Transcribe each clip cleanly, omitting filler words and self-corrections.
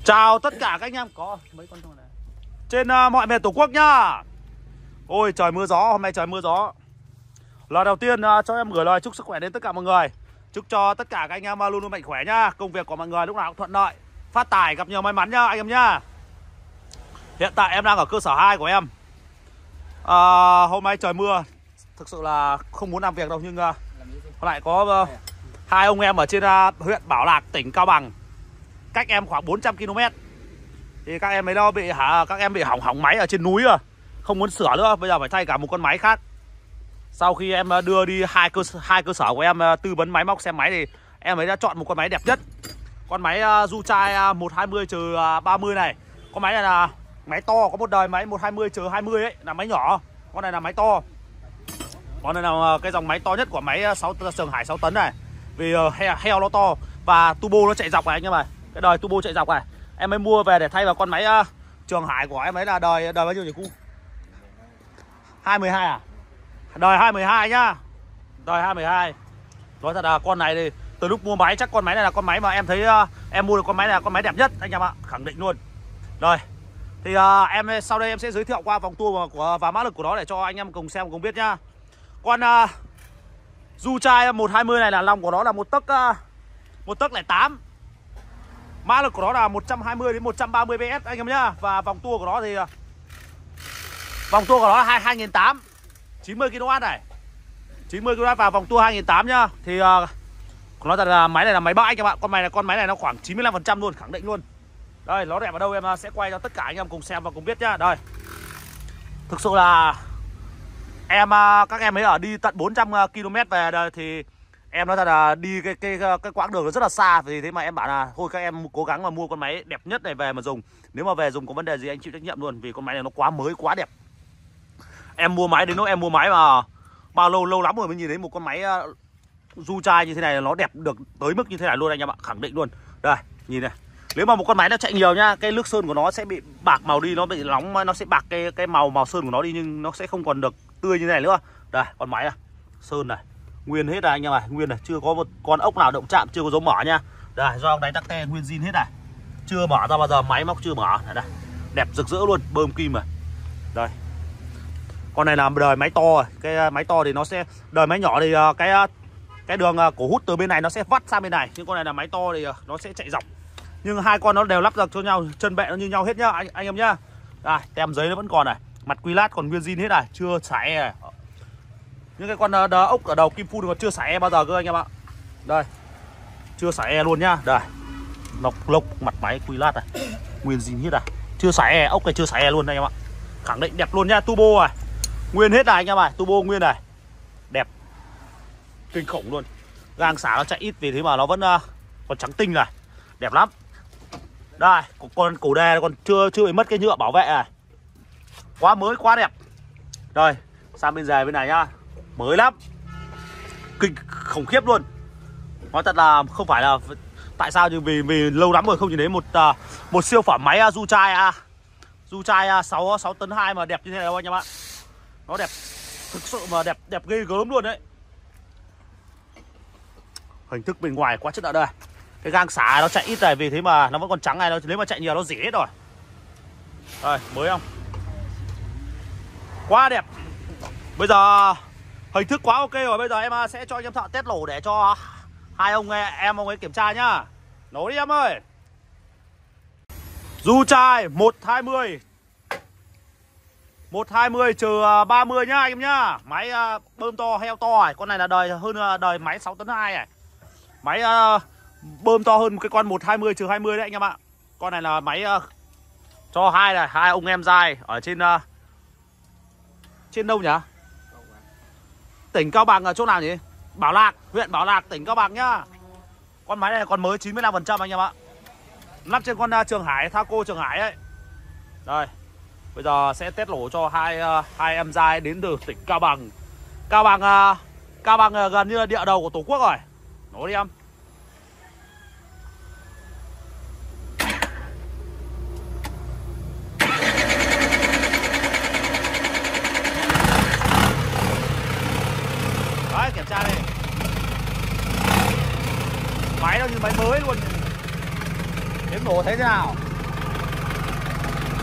Chào tất cả các anh em có mấy con này trên mọi miền Tổ quốc nhá. Ôi trời mưa gió, hôm nay trời mưa gió. Lời đầu tiên cho em gửi lời chúc sức khỏe đến tất cả mọi người. Chúc cho tất cả các anh em luôn luôn mạnh khỏe nhá. Công việc của mọi người lúc nào cũng thuận lợi, phát tài, gặp nhiều may mắn nhá anh em nhá. Hiện tại em đang ở cơ sở 2 của em. Hôm nay trời mưa, thực sự là không muốn làm việc đâu, nhưng lại có hai ông em ở trên huyện Bảo Lạc, tỉnh Cao Bằng, cách em khoảng 400 km. Thì các em ấy đâu bị hỏng máy ở trên núi rồi, không muốn sửa nữa, bây giờ phải thay cả một con máy khác. Sau khi em đưa đi hai cơ sở của em tư vấn máy móc xem máy thì em ấy đã chọn một con máy đẹp nhất. Con máy Yuchai 120/30 này. Con máy này là máy to, có một đời máy 120/20 ấy, là máy nhỏ. Con này là máy to. Con này là cái dòng máy to nhất của máy Trường Hải 6 tấn này. Vì heo nó to và turbo nó chạy dọc này anh em ơi. Cái đời turbo chạy dọc này em mới mua về để thay vào con máy Trường Hải của em ấy là đời bao nhiêu nhỉ cu? 212 à? Đời 212 nhá. Đời 212. Nói thật là con này thì từ lúc mua máy chắc con máy này là con máy mà em thấy em mua được con máy này là con máy đẹp nhất anh em ạ, khẳng định luôn. Rồi. Thì em sau đây em sẽ giới thiệu qua vòng tua và mã lực của nó để cho anh em cùng xem cùng biết nhá. Con Yuchai 120 này là lòng của nó là 1,08. Mã lực của nó là 120 đến 130 PS anh em nhá. Và vòng tua của nó thì là 2008, 90 kW này. 90 kW và vòng tua 2008 nhá. Thì nói thật là máy này là máy bãi các bạn. Con máy này nó khoảng 95% luôn, khẳng định luôn. Đây, nó đẹp ở đâu em sẽ quay cho tất cả anh em cùng xem và cùng biết nhá. Đây. Thực sự là các em ấy ở đi tận 400 km về đây thì em nói thật là đi cái quãng đường nó rất là xa, vì thế mà em bảo là thôi các em cố gắng mà mua con máy đẹp nhất này về mà dùng. Nếu mà về dùng có vấn đề gì anh chịu trách nhiệm luôn, vì con máy này nó quá mới, quá đẹp. Em mua máy đến lúc em mua máy mà bao lâu lắm rồi mới nhìn thấy một con máy Yuchai như thế này, nó đẹp được tới mức như thế này luôn anh em ạ, khẳng định luôn. Đây, nhìn này. Nếu mà một con máy nó chạy nhiều nhá, cái nước sơn của nó sẽ bị bạc màu đi, nó bị nóng, nó sẽ bạc cái màu sơn của nó đi, nhưng nó sẽ không còn được tươi như thế này nữa. Đây, con máy này, sơn này, nguyên hết này anh em này, nguyên này, chưa có một con ốc nào động chạm, chưa có dấu mở nha. Đây, do đánh tắc te nguyên zin hết này, chưa mở ra bao giờ, máy móc chưa mở. Đây, đẹp rực rỡ luôn, bơm kim này. Đây, con này là đời máy to rồi. Cái máy to thì nó sẽ, đời máy nhỏ thì cái đường cổ hút từ bên này nó sẽ vắt sang bên này, nhưng con này là máy to thì nó sẽ chạy dọc. Nhưng hai con nó đều lắp được cho nhau, chân bẹ nó như nhau hết nhá anh em nhá. Đây, tem giấy nó vẫn còn này, mặt quy lát còn nguyên zin hết này, chưa xả này. Những cái con ốc ở đầu kim phun còn chưa xả bao giờ cơ anh em ạ. Đây, chưa xả luôn nhá. Đây, lộc mặt máy quy lát này, nguyên zin hết này, chưa xả ốc này, chưa xả luôn anh em ạ, khẳng định đẹp luôn nhá. Turbo này nguyên hết này anh em ạ, turbo nguyên này, đẹp kinh khủng luôn. Gang xả nó chạy ít vì thế mà nó vẫn còn trắng tinh này, đẹp lắm. Đây, con cổ đề còn chưa bị mất cái nhựa bảo vệ này, quá mới quá đẹp. Rồi, sang bên rìa bên này nhá, mới lắm, kinh khủng khiếp luôn. Nói thật là không phải là tại sao, nhưng vì lâu lắm rồi không nhìn thấy một siêu phẩm máy Yuchai 6 tấn 2 mà đẹp như thế này đâu anh em ạ. Nó đẹp thực sự mà đẹp ghê gớm luôn đấy. Hình thức bên ngoài quá chất lượng. Đây, cái gang xả nó chạy ít này, vì thế mà nó vẫn còn trắng này, nếu mà chạy nhiều nó rỉ hết rồi. Đây, mới không? Quá đẹp. Bây giờ hình thức quá ok rồi, bây giờ em sẽ cho anh em thợ test nổ để cho hai ông ấy kiểm tra nhá. Nổ đi em ơi. Yuchai 120/30 nhá anh em nhá. Máy bơm to, heo to này. Con này là đời máy 6 tấn 2 này. Máy bơm to hơn cái con 120/20 đấy anh em ạ. Con này là máy cho hai ông em dai ở trên đâu nhỉ? Tỉnh Cao Bằng ở chỗ nào nhỉ? Bảo Lạc, huyện Bảo Lạc, tỉnh Cao Bằng nhá. Con máy này còn mới 95% anh em ạ. Lắp trên con Trường Hải, Thaco Trường Hải ấy. Đây, bây giờ sẽ test nổ cho hai em dai đến từ tỉnh Cao Bằng. Cao Bằng gần như là địa đầu của Tổ quốc rồi. Nổ đi em. Đấy, kiểm tra đi. Máy nó như máy mới luôn. Tiếng nổ thấy thế nào?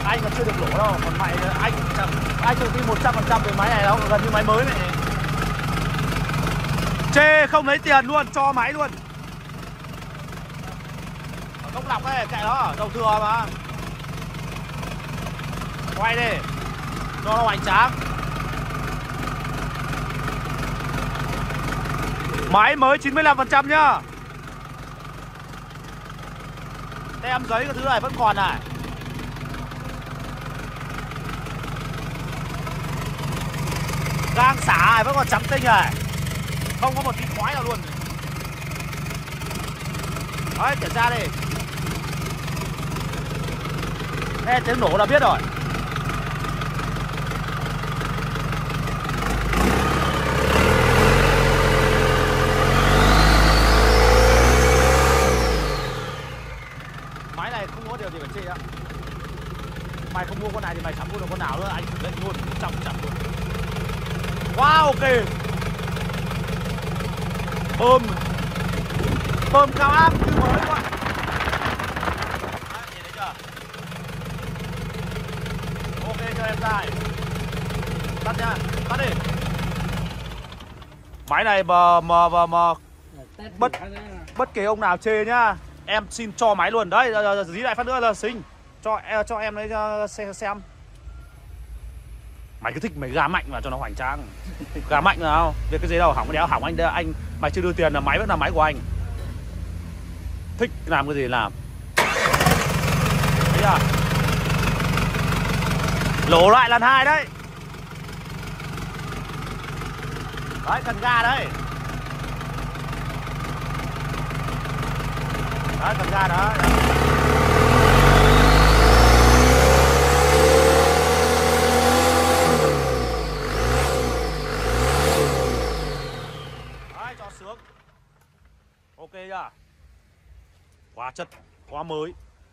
anh còn chưa được lỗ đâu, còn mày anh tự tin 100% về máy này đâu, gần như máy mới này. Chê không lấy tiền luôn, cho máy luôn. Không lọc ấy, kệ nó, dầu thừa mà. Quay đi, cho nó hoành tráng. Máy mới 95% nhá. Tem giấy cái thứ này vẫn còn này. Gang xả này vẫn còn trắng tinh này. Không có một tí khói nào luôn. Đấy, kiểm tra đi. Nghe tiếng nổ là biết rồi. Máy này không có điều gì phải chê á. Mày không mua con này thì mày chẳng mua được con nào nữa. Anh khẳng định luôn, 100% luôn. Wow, ok. Bơm cao áp như mới các bạn. Đấy, nhìn thấy chưa? Ok cho em dài. Tắt nha, tắt đi. Máy này mà bất kể ông nào chê nhá, em xin cho máy luôn. Đấy, dí lại phát nữa là xinh. Cho em đấy xem. Mày cứ thích mày gà mạnh vào cho nó hoành tráng. Gà mạnh nào? Việc cái gì đâu, hỏng đéo hỏng anh mày chưa đưa tiền là máy vẫn là máy của anh. Thích làm cái gì làm. Thấy chưa? Lỗ lại lần 2 đấy. Đấy, cần ga đấy. Đấy, cần ga đó. Sướng. Ok chưa? Quá chất, quá mới.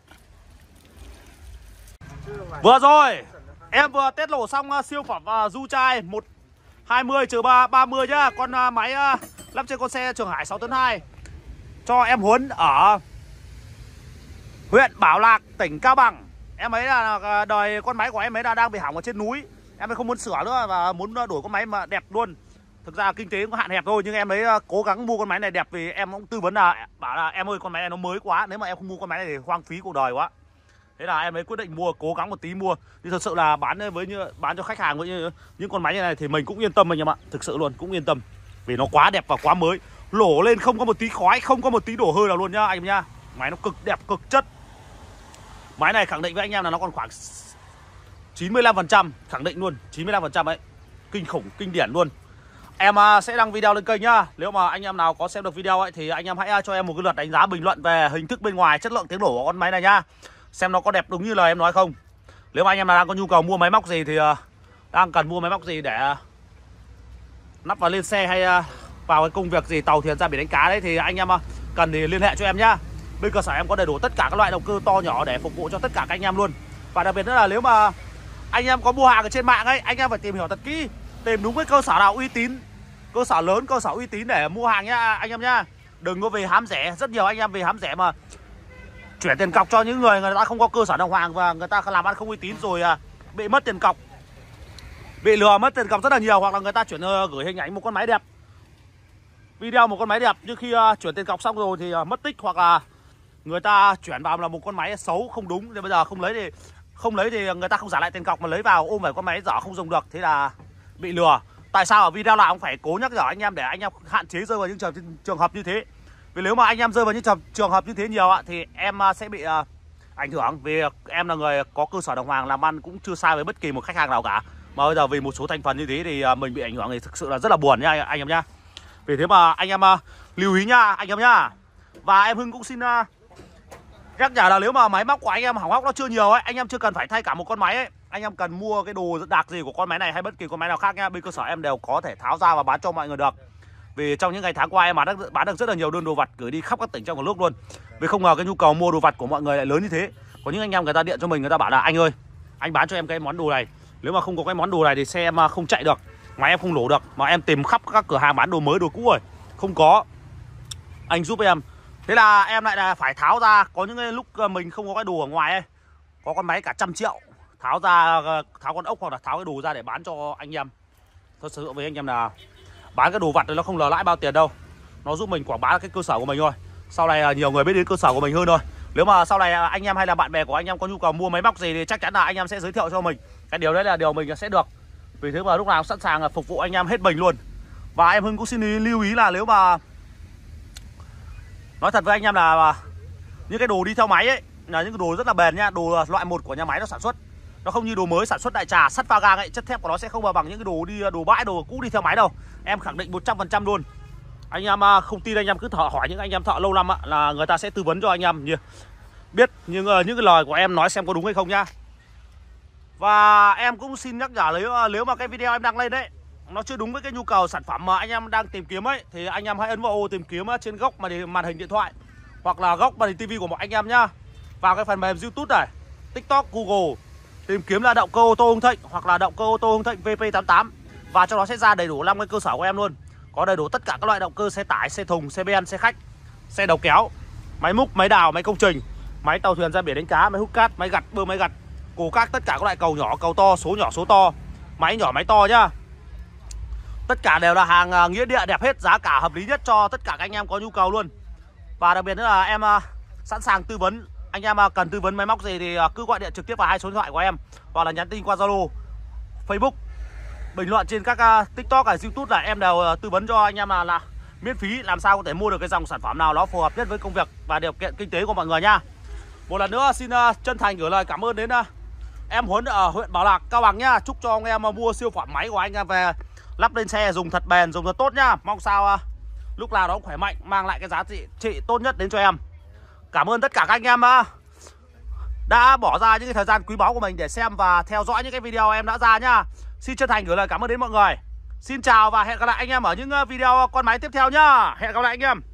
Vừa rồi em vừa test lỗ xong siêu phẩm du trai 120/30 nhá. Con máy lắp trên con xe Trường Hải 6 tấn 2. Cho em Huấn ở huyện Bảo Lạc, tỉnh Cao Bằng. Em ấy là đời con máy của em ấy là đang bị hỏng ở trên núi. Em ấy không muốn sửa nữa và muốn đổi con máy mà đẹp luôn. Thực ra kinh tế cũng có hạn hẹp thôi, nhưng em ấy cố gắng mua con máy này đẹp vì em cũng tư vấn là bảo là em ơi con máy này nó mới quá, nếu mà em không mua con máy này thì hoang phí cuộc đời quá. Thế là em ấy quyết định mua, cố gắng một tí mua. Thì thật sự là bán cho khách hàng với những con máy như này thì mình cũng yên tâm anh em ạ. Thực sự luôn, cũng yên tâm vì nó quá đẹp và quá mới. Lổ lên không có một tí khói, không có một tí đổ hơi nào luôn nhá anh em nhá. Máy nó cực đẹp, cực chất. Máy này khẳng định với anh em là nó còn khoảng 95%, khẳng định luôn, 95% ấy. Kinh khủng, kinh điển luôn. Em sẽ đăng video lên kênh nhá. Nếu mà anh em nào có xem được video ấy thì anh em hãy cho em một cái lượt đánh giá bình luận về hình thức bên ngoài, chất lượng tiếng nổ của con máy này nhá. Xem nó có đẹp đúng như lời em nói không. Nếu mà anh em nào đang có nhu cầu mua máy móc gì thì đang cần mua máy móc gì để nắp vào lên xe hay vào cái công việc gì, tàu thuyền ra biển đánh cá đấy thì anh em cần thì liên hệ cho em nhá. Bên cơ sở em có đầy đủ tất cả các loại động cơ to nhỏ để phục vụ cho tất cả các anh em luôn. Và đặc biệt nữa là nếu mà anh em có mua hàng ở trên mạng ấy, anh em phải tìm hiểu thật kỹ, tìm đúng cái cơ sở nào uy tín, cơ sở lớn, cơ sở uy tín để mua hàng nhá anh em nhá. Đừng có về hám rẻ, rất nhiều anh em về hám rẻ mà chuyển tiền cọc cho những người ta không có cơ sở đàng hoàng và người ta làm ăn không uy tín rồi bị mất tiền cọc, bị lừa mất tiền cọc rất là nhiều. Hoặc là người ta gửi hình ảnh một con máy đẹp, video một con máy đẹp, nhưng khi chuyển tiền cọc xong rồi thì mất tích, hoặc là người ta chuyển vào là một con máy xấu không đúng, thì bây giờ không lấy thì người ta không trả lại tiền cọc mà lấy vào ôm phải con máy dở không dùng được, thế là bị lừa. Tại sao ở video nào cũng phải cố nhắc nhở anh em để anh em hạn chế rơi vào những trường hợp như thế. Vì nếu mà anh em rơi vào những trường hợp như thế nhiều thì em sẽ bị ảnh hưởng. Vì em là người có cơ sở đàng hoàng, làm ăn cũng chưa sai với bất kỳ một khách hàng nào cả, mà bây giờ vì một số thành phần như thế thì mình bị ảnh hưởng thì thực sự là rất là buồn nha anh em nhá. Vì thế mà anh em lưu ý nha anh em nhá. Và em Hưng cũng xin nhắc nhở là nếu mà máy móc của anh em hỏng hóc nó chưa nhiều ấy, anh em chưa cần phải thay cả một con máy ấy. Anh em cần mua cái đồ đạc gì của con máy này hay bất kỳ con máy nào khác nha, bên cơ sở em đều có thể tháo ra và bán cho mọi người được. Vì trong những ngày tháng qua em bán được rất là nhiều đơn đồ vặt gửi đi khắp các tỉnh trong cả nước luôn. Vì không ngờ cái nhu cầu mua đồ vặt của mọi người lại lớn như thế. Có những anh em người ta điện cho mình, người ta bảo là anh ơi, anh bán cho em cái món đồ này, nếu mà không có cái món đồ này thì xe em không chạy được, máy em không nổ được. Mà em tìm khắp các cửa hàng bán đồ mới đồ cũ rồi không có, anh giúp em. Thế là em lại là phải tháo ra. Có những cái lúc mình không có cái đồ ở ngoài ấy, có con máy cả 100 triệu, tháo ra, tháo con ốc hoặc là tháo cái đồ ra để bán cho anh em. Thật sự với anh em là bán cái đồ vặt thì nó không lờ lãi bao tiền đâu, nó giúp mình quảng bá cái cơ sở của mình thôi. Sau này nhiều người biết đến cơ sở của mình hơn thôi. Nếu mà sau này anh em hay là bạn bè của anh em có nhu cầu mua máy móc gì thì chắc chắn là anh em sẽ giới thiệu cho mình. Cái điều đấy là điều mình sẽ được. Vì thế mà lúc nào sẵn sàng phục vụ anh em hết mình luôn. Và em Hưng cũng xin lưu ý là nếu mà nói thật với anh em là những cái đồ đi theo máy ấy là những cái đồ rất là bền nha, đồ loại 1 của nhà máy nó sản xuất. Nó không như đồ mới sản xuất đại trà, sắt pha gang ấy, chất thép của nó sẽ không bằng những cái đồ bãi, đồ cũ đi theo máy đâu. Em khẳng định 100% luôn. Anh em không tin anh em cứ hỏi những anh em thợ lâu năm là người ta sẽ tư vấn cho anh em biết những cái lời của em nói xem có đúng hay không nhá. Và em cũng xin nhắc nhở nếu mà cái video em đăng lên đấy nó chưa đúng với cái nhu cầu sản phẩm mà anh em đang tìm kiếm ấy thì anh em hãy ấn vào ô tìm kiếm trên góc màn hình điện thoại hoặc là góc màn hình tivi của mọi anh em nhá. Vào cái phần mềm YouTube này, TikTok, Google tìm kiếm là động cơ ô tô Hưng Thịnh hoặc là động cơ ô tô Hưng Thịnh VP88 và cho nó sẽ ra đầy đủ 5 cái cơ sở của em luôn. Có đầy đủ tất cả các loại động cơ xe tải, xe thùng, xe ben, xe khách, xe đầu kéo, máy múc, máy đào, máy công trình, máy tàu thuyền ra biển đánh cá, máy hút cát, máy gặt, bơm máy gặt, cồ các, tất cả các loại cầu nhỏ, cầu to, số nhỏ, số to, máy nhỏ, máy to nhá. Tất cả đều là hàng nghĩa địa đẹp hết, giá cả hợp lý nhất cho tất cả các anh em có nhu cầu luôn. Và đặc biệt nữa là em sẵn sàng tư vấn. Anh em cần tư vấn máy móc gì thì cứ gọi điện trực tiếp vào 2 số điện thoại của em hoặc là nhắn tin qua Zalo, Facebook, bình luận trên các TikTok và YouTube là em đều tư vấn cho anh em là miễn phí, làm sao có thể mua được cái dòng sản phẩm nào nó phù hợp nhất với công việc và điều kiện kinh tế của mọi người nha. Một lần nữa xin chân thành gửi lời cảm ơn đến em Huấn ở huyện Bảo Lạc, Cao Bằng nhá. Chúc cho anh em mua siêu phẩm máy của anh em về lắp lên xe dùng thật bền, dùng thật tốt nhá. Mong sao lúc nào nó cũng khỏe mạnh, mang lại cái giá trị tốt nhất đến cho em. Cảm ơn tất cả các anh em đã bỏ ra những cái thời gian quý báu của mình để xem và theo dõi những cái video em đã ra nhá. Xin chân thành gửi lời cảm ơn đến mọi người. Xin chào và hẹn gặp lại anh em ở những video con máy tiếp theo nhá. Hẹn gặp lại anh em.